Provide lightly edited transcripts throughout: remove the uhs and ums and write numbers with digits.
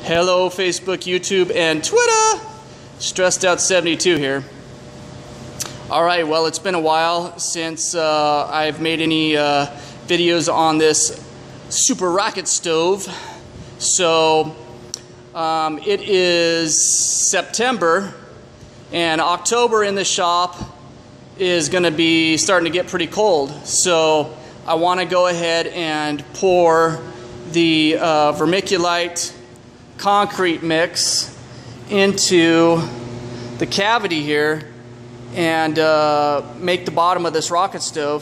Hello Facebook, YouTube, and Twitter. Stressed Out 72 here. Alright, well, it's been a while since I've made any videos on this super rocket stove. So it is September, and October in the shop is going to be starting to get pretty cold. So I want to go ahead and pour the vermiculite concrete mix into the cavity here and make the bottom of this rocket stove.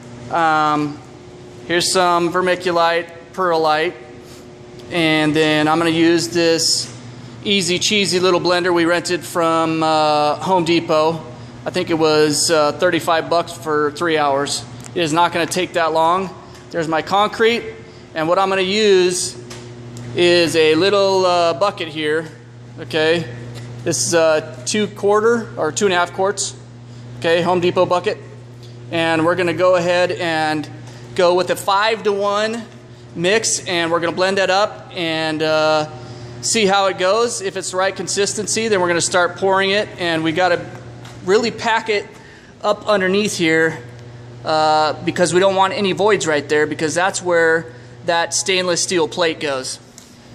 Here's some vermiculite, perlite, and then I'm going to use this easy cheesy little blender we rented from Home Depot. I think it was 35 bucks for 3 hours. It is not going to take that long. There's my concrete, and what I'm going to use is a little bucket here. Okay, this is a 2.25 quarts. Okay, Home Depot bucket, and we're going to go ahead and go with a 5-to-1 mix, and we're going to blend that up and see how it goes. If it's the right consistency, then we're going to start pouring it, and we got to really pack it up underneath here because we don't want any voids right there, because that's where that stainless steel plate goes.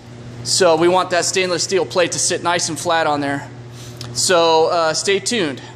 So we want that stainless steel plate to sit nice and flat on there. So stay tuned.